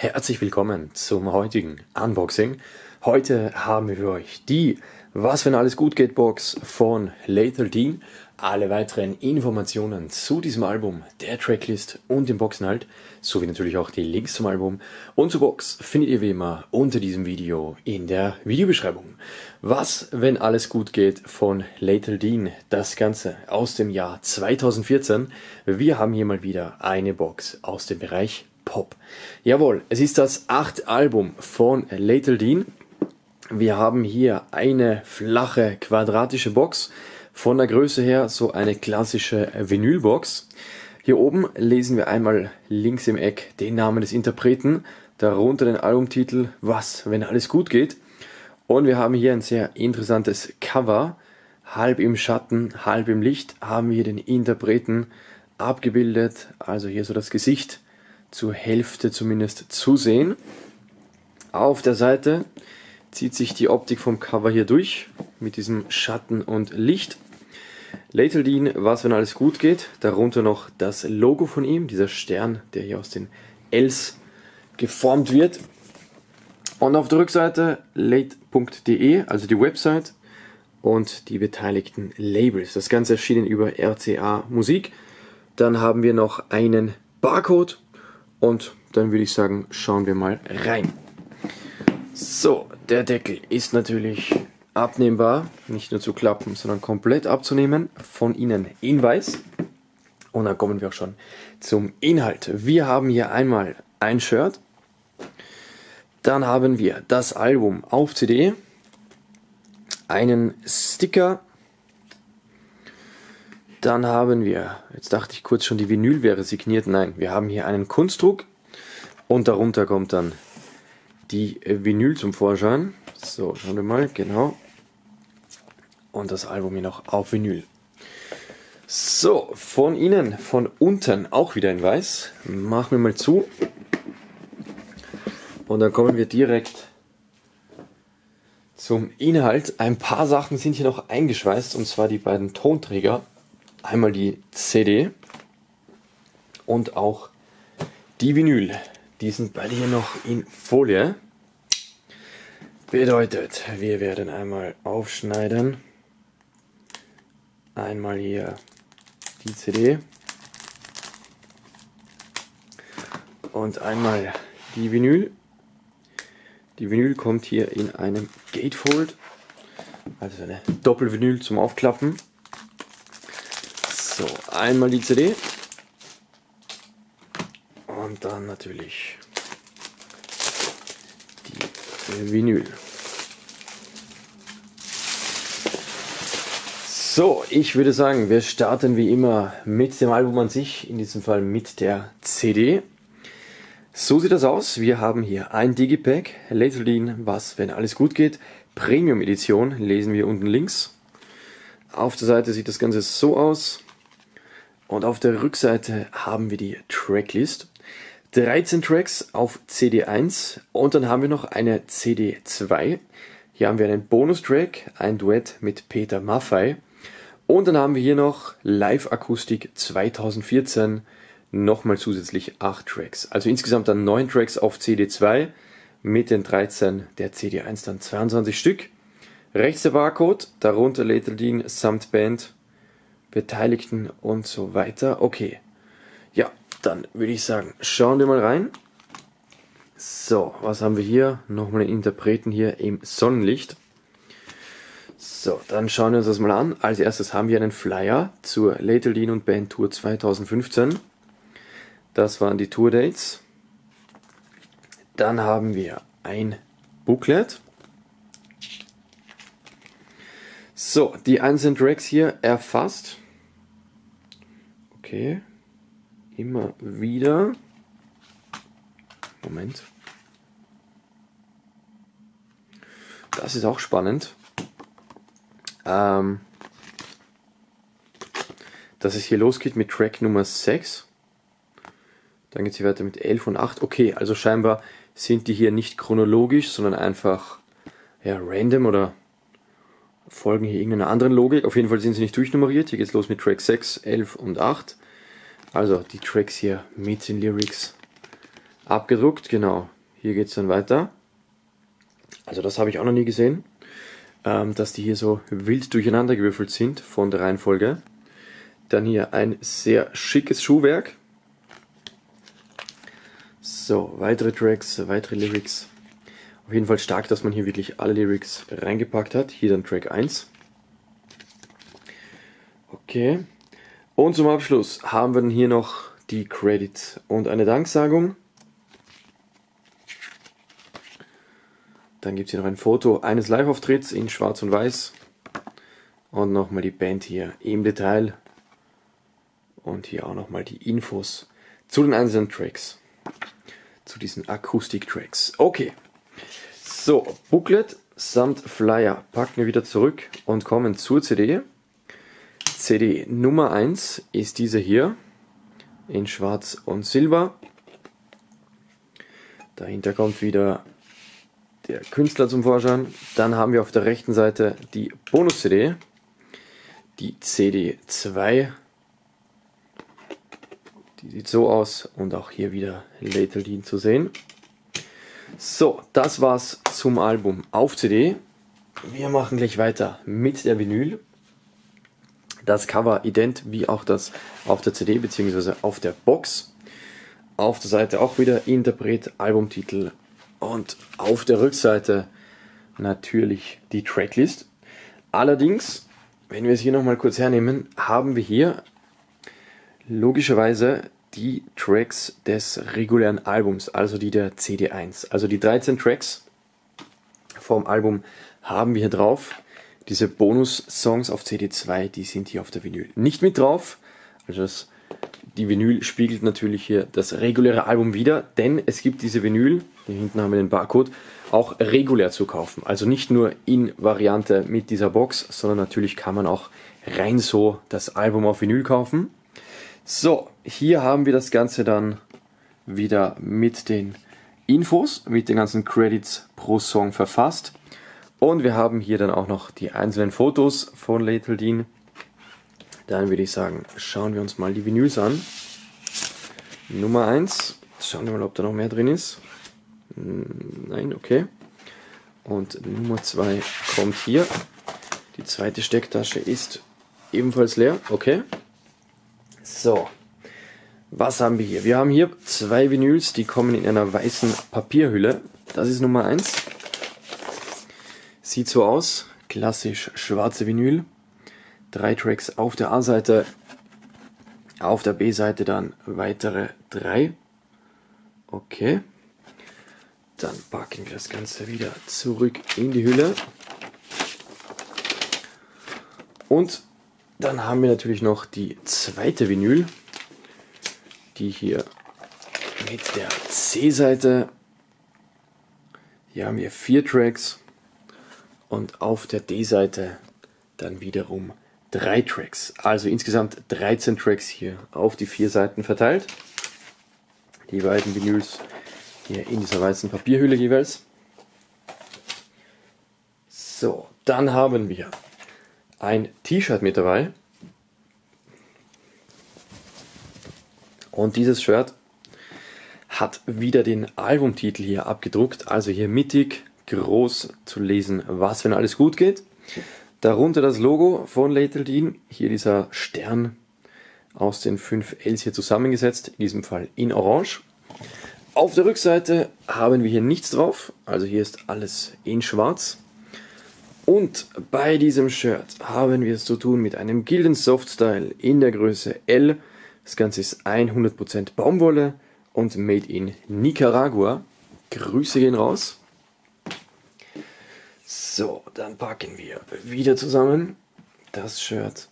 Herzlich willkommen zum heutigen Unboxing. Heute haben wir für euch die Was wenn alles gut geht Box von Lethal Dean. Alle weiteren Informationen zu diesem Album, der Tracklist und dem Boxinhalt, sowie natürlich auch die Links zum Album und zur Box findet ihr wie immer unter diesem Video in der Videobeschreibung. Was wenn alles gut geht von Lethal Dean, das Ganze aus dem Jahr 2014. Wir haben hier mal wieder eine Box aus dem Bereich Pop. Jawohl, es ist das 8. Album von Lethal Dean. Wir haben hier eine flache quadratische Box, von der Größe her so eine klassische Vinylbox. Hier oben lesen wir einmal links im Eck den Namen des Interpreten, darunter den Albumtitel Was wenn alles gut geht. Und wir haben hier ein sehr interessantes Cover, halb im Schatten, halb im Licht haben wir hier den Interpreten abgebildet, also hier so das Gesicht zur Hälfte zumindest zu sehen. Auf der Seite zieht sich die Optik vom Cover hier durch mit diesem Schatten und Licht. Lethal Dean, was wenn alles gut geht, darunter noch das Logo von ihm, dieser Stern, der hier aus den Ls geformt wird. Und auf der Rückseite late.de, also die Website und die beteiligten Labels. Das Ganze erschienen über RCA Musik. Dann haben wir noch einen Barcode. Und dann würde ich sagen, schauen wir mal rein. So, der Deckel ist natürlich abnehmbar, nicht nur zu klappen, sondern komplett abzunehmen, von innen in weiß. Und dann kommen wir auch schon zum Inhalt. Wir haben hier einmal ein Shirt, dann haben wir das Album auf CD, einen Sticker, dann haben wir, jetzt dachte ich kurz schon, die Vinyl wäre signiert. Nein, wir haben hier einen Kunstdruck und darunter kommt dann die Vinyl zum Vorschein. So, schauen wir mal, genau. Und das Album hier noch auf Vinyl. So, von innen, von unten auch wieder in weiß. Machen wir mal zu. Und dann kommen wir direkt zum Inhalt. Ein paar Sachen sind hier noch eingeschweißt, und zwar die beiden Tonträger. Einmal die CD und auch die Vinyl. Die sind beide hier noch in Folie. Bedeutet, wir werden einmal aufschneiden. Einmal hier die CD und einmal die Vinyl. Die Vinyl kommt hier in einem Gatefold, also eine Doppelvinyl zum Aufklappen. So, einmal die CD und dann natürlich die Vinyl. So, ich würde sagen, wir starten wie immer mit dem Album an sich, in diesem Fall mit der CD. So sieht das aus. Wir haben hier ein Digipack, Lethal Dean, was wenn alles gut geht, Premium Edition, lesen wir unten links. Auf der Seite sieht das Ganze so aus. Und auf der Rückseite haben wir die Tracklist. 13 Tracks auf CD 1 und dann haben wir noch eine CD 2. Hier haben wir einen Bonustrack, ein Duett mit Peter Maffay. Und dann haben wir hier noch Live-Akustik 2014, nochmal zusätzlich 8 Tracks. Also insgesamt dann 9 Tracks auf CD 2, mit den 13 der CD 1 dann 22 Stück. Rechts der Barcode, darunter Lethal Dean samt Band, Beteiligten und so weiter. Okay, ja, dann würde ich sagen, schauen wir mal rein. So, was haben wir hier? Nochmal einen Interpreten hier im Sonnenlicht. So, dann schauen wir uns das mal an. Als erstes haben wir einen Flyer zur Lethal Dean und Band Tour 2015. Das waren die Tourdates. Dann haben wir ein Booklet. So, die einzelnen Tracks hier erfasst. Okay, immer wieder. Moment. Das ist auch spannend. Dass es hier losgeht mit Track Nummer 6. Dann geht es hier weiter mit 11 und 8. Okay, also scheinbar sind die hier nicht chronologisch, sondern einfach ja, random oder folgen hier irgendeiner anderen Logik. Auf jeden Fall sind sie nicht durchnummeriert. Hier geht es los mit Track 6, 11 und 8. Also die Tracks hier mit den Lyrics abgedruckt. Genau, hier geht es dann weiter. Also das habe ich auch noch nie gesehen, dass die hier so wild durcheinander gewürfelt sind von der Reihenfolge. Dann hier ein sehr schickes Schuhwerk. So, weitere Tracks, weitere Lyrics. Auf jeden Fall stark, dass man hier wirklich alle Lyrics reingepackt hat. Hier dann Track 1. Okay. Und zum Abschluss haben wir dann hier noch die Credits und eine Danksagung. Dann gibt es hier noch ein Foto eines Live-Auftritts in Schwarz und Weiß. Und nochmal die Band hier im Detail. Und hier auch nochmal die Infos zu den einzelnen Tracks. Zu diesen Akustik-Tracks. Okay. So, Booklet samt Flyer packen wir wieder zurück und kommen zur CD. CD Nummer 1 ist diese hier in Schwarz und Silber. Dahinter kommt wieder der Künstler zum Vorschein. Dann haben wir auf der rechten Seite die Bonus-CD, die CD 2. Die sieht so aus und auch hier wieder Lethal Dean zu sehen. So, das war's zum Album auf CD. Wir machen gleich weiter mit der Vinyl. Das Cover ident wie auch das auf der CD bzw. auf der Box. Auf der Seite auch wieder Interpret, Albumtitel und auf der Rückseite natürlich die Tracklist. Allerdings, wenn wir es hier nochmal kurz hernehmen, haben wir hier logischerweise die Tracks des regulären Albums, also die der CD1. Also die 13 Tracks vom Album haben wir hier drauf. Diese Bonus-Songs auf CD2, die sind hier auf der Vinyl nicht mit drauf. Also die Vinyl spiegelt natürlich hier das reguläre Album wider, denn es gibt diese Vinyl, hier hinten haben wir den Barcode, auch regulär zu kaufen. Also nicht nur in Variante mit dieser Box, sondern natürlich kann man auch rein so das Album auf Vinyl kaufen. So, hier haben wir das Ganze dann wieder mit den Infos, mit den ganzen Credits pro Song verfasst. Und wir haben hier dann auch noch die einzelnen Fotos von Lethal Dean. Dann würde ich sagen, schauen wir uns mal die Vinyls an. Nummer 1, schauen wir mal, ob da noch mehr drin ist. Nein, okay. Und Nummer 2 kommt hier. Die zweite Stecktasche ist ebenfalls leer, okay. So, was haben wir hier? Wir haben hier 2 Vinyls, die kommen in einer weißen Papierhülle. Das ist Nummer 1. Sieht so aus, klassisch schwarze Vinyl. 3 Tracks auf der A-Seite, auf der B-Seite dann weitere 3. Okay, dann packen wir das Ganze wieder zurück in die Hülle. Und dann haben wir natürlich noch die zweite Vinyl, die hier mit der C-Seite, hier haben wir 4 Tracks und auf der D-Seite dann wiederum 3 Tracks. Also insgesamt 13 Tracks hier auf die 4 Seiten verteilt. Die beiden Vinyls hier in dieser weißen Papierhülle jeweils. So, dann haben wir ein T-Shirt mit dabei. Und dieses Shirt hat wieder den Albumtitel hier abgedruckt. Also hier mittig, groß zu lesen, was wenn alles gut geht. Darunter das Logo von Lethal Dean. Hier dieser Stern aus den 5 Ls hier zusammengesetzt. In diesem Fall in Orange. Auf der Rückseite haben wir hier nichts drauf. Also hier ist alles in Schwarz. Und bei diesem Shirt haben wir es zu tun mit einem Gildan Soft Style in der Größe L. Das Ganze ist 100% Baumwolle und made in Nicaragua. Grüße gehen raus. So, dann packen wir wieder zusammen das Shirt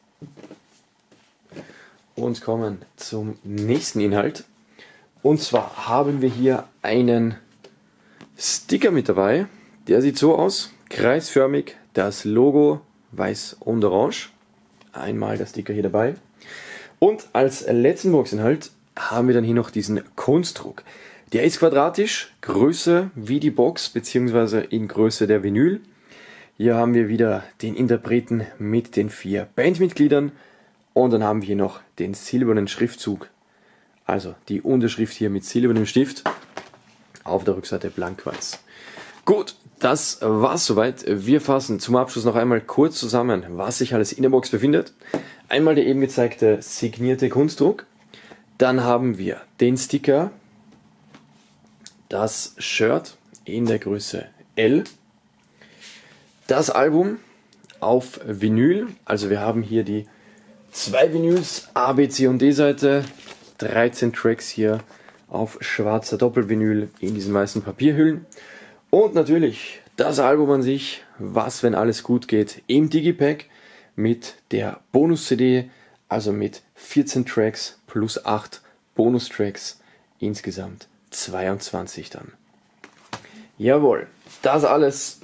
und kommen zum nächsten Inhalt. Und zwar haben wir hier einen Sticker mit dabei. Der sieht so aus, kreisförmig, das Logo weiß und orange. Einmal der Sticker hier dabei. Und als letzten Boxinhalt haben wir dann hier noch diesen Kunstdruck. Der ist quadratisch, Größe wie die Box, beziehungsweise in Größe der Vinyl. Hier haben wir wieder den Interpreten mit den 4 Bandmitgliedern. Und dann haben wir hier noch den silbernen Schriftzug. Also die Unterschrift hier mit silbernem Stift. auf der Rückseite blank weiß. Gut, das war's soweit. Wir fassen zum Abschluss noch einmal kurz zusammen, was sich alles in der Box befindet. Einmal der eben gezeigte signierte Kunstdruck. Dann haben wir den Sticker, das Shirt in der Größe L, das Album auf Vinyl, also wir haben hier die 2 Vinyls, A, B, C und D-Seite, 13 Tracks hier auf schwarzer Doppelvinyl in diesen weißen Papierhüllen und natürlich das Album an sich, was, wenn alles gut geht, im Digipack mit der Bonus-CD, also mit 14 Tracks plus 8 Bonustracks, insgesamt 22 dann. Jawohl, das alles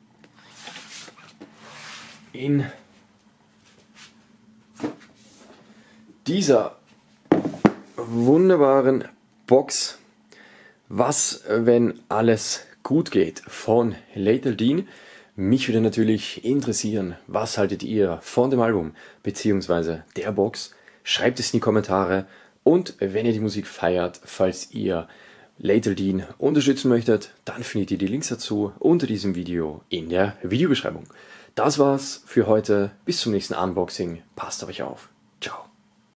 in dieser wunderbaren Box, was, wenn alles gut geht, von Lethal Dean. Mich würde natürlich interessieren, was haltet ihr von dem Album bzw. der Box? Schreibt es in die Kommentare und wenn ihr die Musik feiert, falls ihr Lethal Dean unterstützen möchtet, dann findet ihr die Links dazu unter diesem Video in der Videobeschreibung. Das war's für heute. Bis zum nächsten Unboxing. Passt auf euch auf. Ciao.